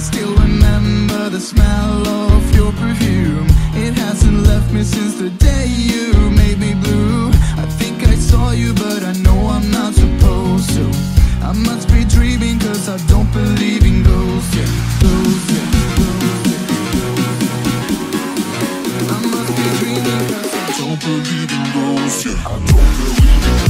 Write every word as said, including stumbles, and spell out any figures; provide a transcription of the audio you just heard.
still remember the smell of your perfume. It hasn't left me since the day you made me blue. I think I saw you, but I know I'm not supposed to. I must be dreaming, cause I don't believe in ghosts, yeah, ghosts, yeah, ghosts, yeah, ghosts. I must be dreaming, cause I don't believe in ghosts, yeah, I don't believe in ghosts.